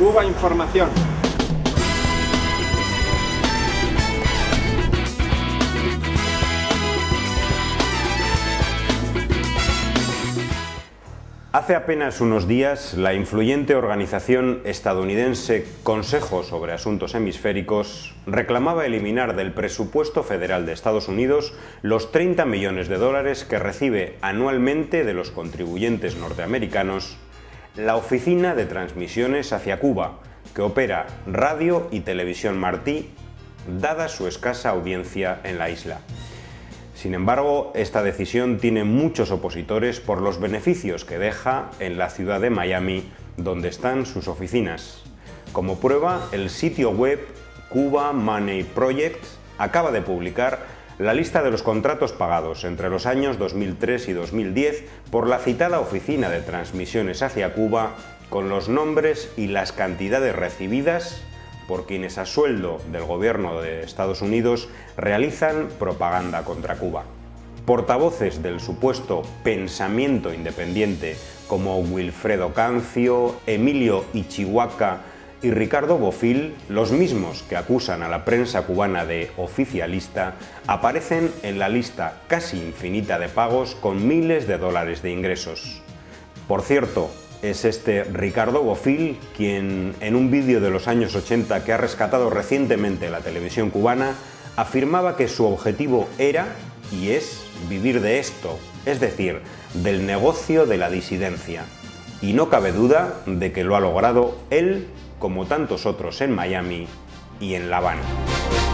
Cuba Información. Hace apenas unos días, la influyente organización estadounidense Consejo sobre Asuntos Hemisféricos reclamaba eliminar del presupuesto federal de Estados Unidos los 30 millones de dólares que recibe anualmente de los contribuyentes norteamericanos la Oficina de Transmisiones hacia Cuba, que opera Radio y Televisión Martí, dada su escasa audiencia en la isla. Sin embargo, esta decisión tiene muchos opositores por los beneficios que deja en la ciudad de Miami, donde están sus oficinas. Como prueba, el sitio web Cuba Money Project acaba de publicar la lista de los contratos pagados entre los años 2003 y 2010 por la citada Oficina de Transmisiones hacia Cuba, con los nombres y las cantidades recibidas por quienes a sueldo del gobierno de Estados Unidos realizan propaganda contra Cuba. Portavoces del supuesto pensamiento independiente como Wilfredo Cancio, Emilio Ichihuaca y Ricardo Bofill, los mismos que acusan a la prensa cubana de oficialista, aparecen en la lista casi infinita de pagos con miles de dólares de ingresos. Por cierto, es este Ricardo Bofill quien, en un vídeo de los años 80 que ha rescatado recientemente la televisión cubana, afirmaba que su objetivo era y es vivir de esto, es decir, del negocio de la disidencia. Y no cabe duda de que lo ha logrado él, como tantos otros en Miami y en La Habana.